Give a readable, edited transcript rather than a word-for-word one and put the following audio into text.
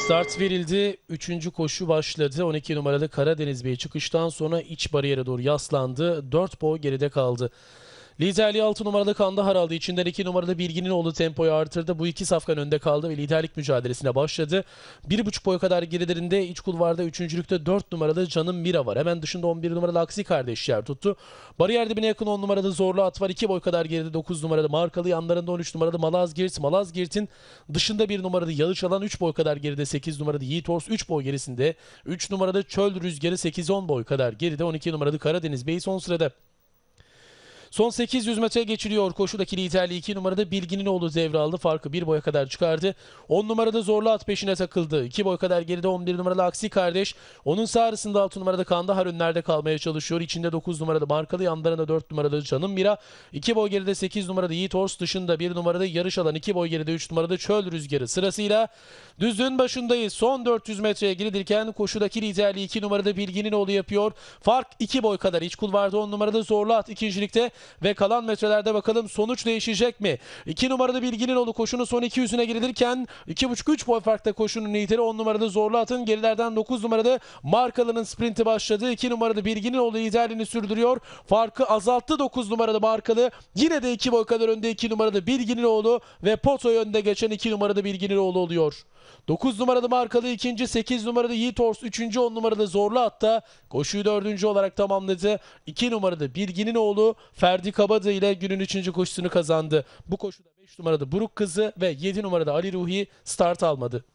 Start verildi. 3. koşu başladı. 12 numaralı Karadeniz Bey çıkıştan sonra iç bariyere doğru yaslandı. 4 boy geride kaldı. Liderliği 6 numaralı Kandahar aldı. İçinden 2 numaralı Bilgininoğlu tempoyu artırdı. Bu iki safkan önde kaldı ve liderlik mücadelesine başladı. 1,5 boy kadar gerilerinde iç kulvarda 3.lükte 4 numaralı Canım Mira var. Hemen dışında 11 numaralı Aksi Kardeş yer tuttu. Bariyer dibine yakın 10 numaralı Zorlu At var. 2 boy kadar geride 9 numaralı Markalı. Yanlarında 13 numaralı Malazgirt. Malazgirt'in dışında 1 numaralı Yalış Alan. 3 boy kadar geride 8 numaralı Yiğit Ors. 3 boy gerisinde 3 numaralı Çöl Rüzgarı. 8-10 boy kadar geride 12 numaralı Karadeniz Bey son sırada. Son 800 metre geçiliyor. Koşudaki liderliği 2 numarada Bilgininoğlu devraldı. Farkı 1 boya kadar çıkardı. 10 numarada Zorlu At peşine takıldı. 2 boy kadar geride 11 numaralı Aksi Kardeş. Onun sağ arasında 6 numarada Kandahar önlerde kalmaya çalışıyor. İçinde 9 numarada Markalı, yanlarında 4 numarada Canım Mira. 2 boy geride 8 numarada Yiğit Ors, dışında 1 numarada Yarış Alan. 2 boy geride 3 numarada Çöl Rüzgarı. Sırasıyla düzlüğün başındayız. Son 400 metreye girilirken koşudaki liderliği 2 numarada Bilgininoğlu yapıyor. Fark 2 boy kadar. İç kulvarda 10 numarada Zorlu At ikincilikte. Ve kalan metrelerde bakalım sonuç değişecek mi? 2 numarada Bilgininoğlu koşunun son 200'üne girilirken 2,5-3 boy farkta koşunun lideri 10 numarada Zorlu At'ın, gerilerden 9 numarada Markalı'nın sprinti başladı. 2 numarada Bilgininoğlu liderliğini sürdürüyor. Farkı azalttı 9 numarada Markalı. Yine de 2 boy kadar önde 2 numarada Bilgininoğlu ve potoyu önde geçen 2 numarada Bilgininoğlu oluyor. 9 numarada Markalı ikinci, 8 numarada Yiğit Ors üçüncü, 10 numarada Zorlu At'ta koşuyu 4. olarak tamamladı. 2 numarada Bilgininoğlu Ferdi Kabadı ile günün 3. koşusunu kazandı. Bu koşuda 5 numarada Buruk Kızı ve 7 numarada Ali Ruhi start almadı.